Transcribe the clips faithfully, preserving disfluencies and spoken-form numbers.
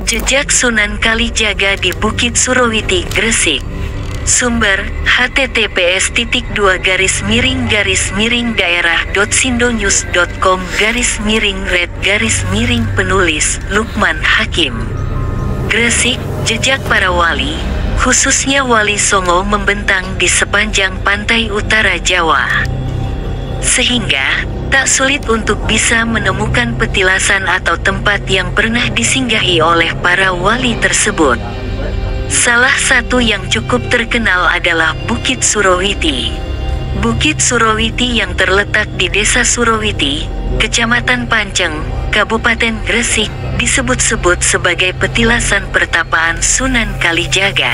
Jejak Sunan Kalijaga di Bukit Surawiti, Gresik. Sumber: h t t p s titik dua garis miring garis miring daerah dot sindonews dot com garis miring red garis miring Penulis: Lukman Hakim. Gresik. Jejak para wali, khususnya Wali Songo, membentang di sepanjang pantai utara Jawa, sehingga tak sulit untuk bisa menemukan petilasan atau tempat yang pernah disinggahi oleh para wali tersebut. Salah satu yang cukup terkenal adalah Bukit Surawiti. Bukit Surawiti yang terletak di Desa Surawiti, Kecamatan Panceng, Kabupaten Gresik, disebut-sebut sebagai petilasan pertapaan Sunan Kalijaga.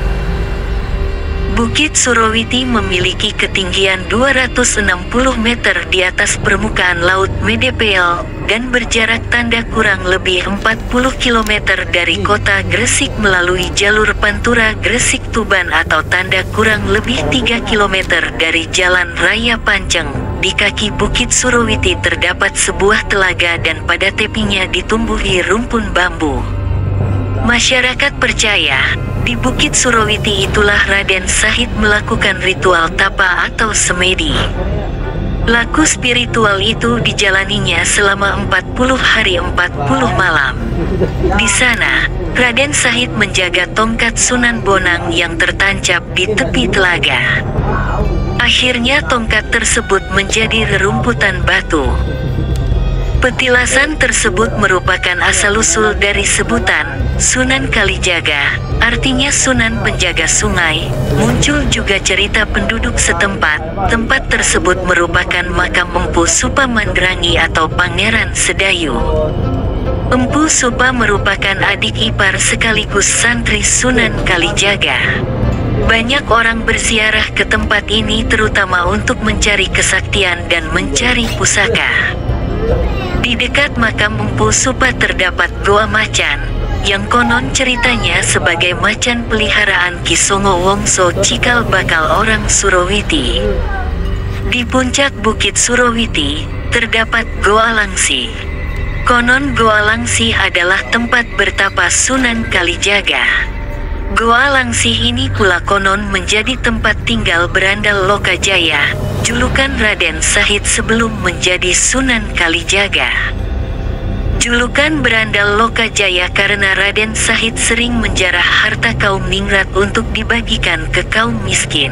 Bukit Surawiti memiliki ketinggian dua ratus enam puluh meter di atas permukaan laut Medepel, dan berjarak tanda kurang lebih empat puluh kilometer dari kota Gresik melalui jalur Pantura Gresik-Tuban atau tanda kurang lebih tiga kilometer dari Jalan Raya Panceng. Di kaki Bukit Surawiti terdapat sebuah telaga dan pada tepinya ditumbuhi rumpun bambu. Masyarakat percaya, di Bukit Surawiti itulah Raden Sahid melakukan ritual tapa atau semedi. Laku spiritual itu dijalaninya selama empat puluh hari empat puluh malam. Di sana, Raden Sahid menjaga tongkat Sunan Bonang yang tertancap di tepi telaga. Akhirnya tongkat tersebut menjadi rerumputan batu. Petilasan tersebut merupakan asal-usul dari sebutan Sunan Kalijaga, artinya Sunan penjaga sungai. Muncul juga cerita penduduk setempat, tempat tersebut merupakan makam Empu Supa Mandrangi atau Pangeran Sedayu. Empu Supa merupakan adik ipar sekaligus santri Sunan Kalijaga. Banyak orang berziarah ke tempat ini terutama untuk mencari kesaktian dan mencari pusaka. Di dekat makam Empu Supa terdapat Goa Macan, yang konon ceritanya sebagai macan peliharaan Ki Songo Wongso Cikal Bakal orang Surawiti. Di puncak Bukit Surawiti, terdapat Goa Langsi. Konon Goa Langsi adalah tempat bertapa Sunan Kalijaga. Goa Langsi ini pula konon menjadi tempat tinggal berandal Lokajaya, julukan Raden Sahid sebelum menjadi Sunan Kalijaga. Julukan berandal Lokajaya karena Raden Sahid sering menjarah harta kaum ningrat untuk dibagikan ke kaum miskin.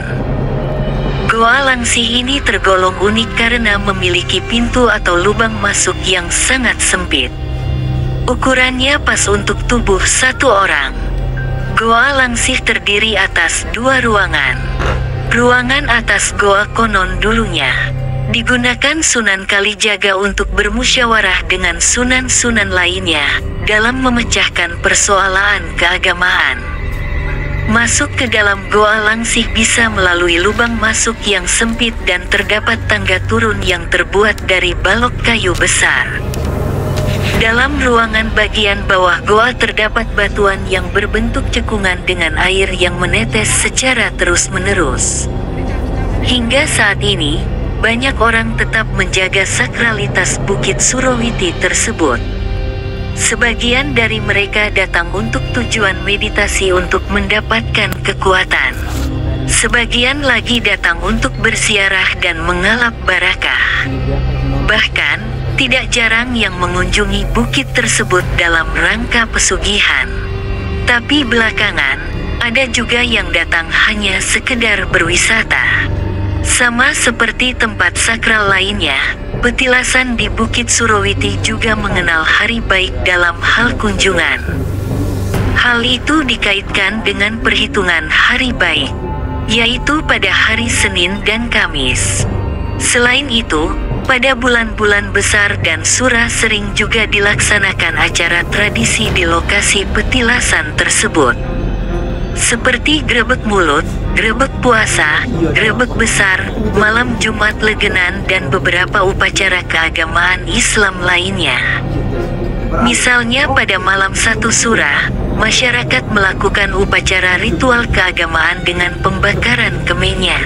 Goa Langsi ini tergolong unik karena memiliki pintu atau lubang masuk yang sangat sempit. Ukurannya pas untuk tubuh satu orang. Goa Langsi terdiri atas dua ruangan. Ruangan atas goa konon dulunya digunakan Sunan Kalijaga untuk bermusyawarah dengan sunan-sunan lainnya dalam memecahkan persoalan keagamaan. Masuk ke dalam Goa Langsi bisa melalui lubang masuk yang sempit dan terdapat tangga turun yang terbuat dari balok kayu besar. Dalam ruangan bagian bawah goa terdapat batuan yang berbentuk cekungan dengan air yang menetes secara terus-menerus. Hingga saat ini, banyak orang tetap menjaga sakralitas Bukit Surawiti tersebut. Sebagian dari mereka datang untuk tujuan meditasi untuk mendapatkan kekuatan. Sebagian lagi datang untuk berziarah dan mengalap barakah. Bahkan, tidak jarang yang mengunjungi bukit tersebut dalam rangka pesugihan. Tapi belakangan, ada juga yang datang hanya sekedar berwisata. Sama seperti tempat sakral lainnya, petilasan di Bukit Surawiti juga mengenal hari baik dalam hal kunjungan. Hal itu dikaitkan dengan perhitungan hari baik, yaitu pada hari Senin dan Kamis. Selain itu, pada bulan-bulan besar dan sura sering juga dilaksanakan acara tradisi di lokasi petilasan tersebut. Seperti grebek mulut, grebek puasa, grebek besar, malam Jumat Legenan dan beberapa upacara keagamaan Islam lainnya. Misalnya pada malam satu sura, masyarakat melakukan upacara ritual keagamaan dengan pembakaran kemenyan.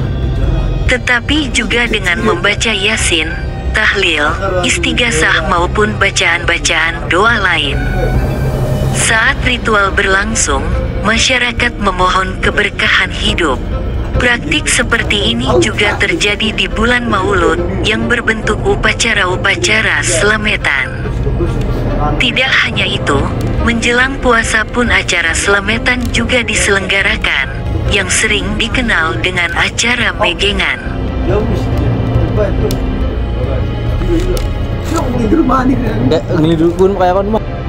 Tetapi juga dengan membaca Yasin, tahlil, istighasah maupun bacaan-bacaan doa lain. Saat ritual berlangsung, masyarakat memohon keberkahan hidup. Praktik seperti ini juga terjadi di bulan Maulud yang berbentuk upacara-upacara selametan. Tidak hanya itu, menjelang puasa pun acara selametan juga diselenggarakan, yang sering dikenal dengan acara megengan. Ngeliduk pun kayak kan mah.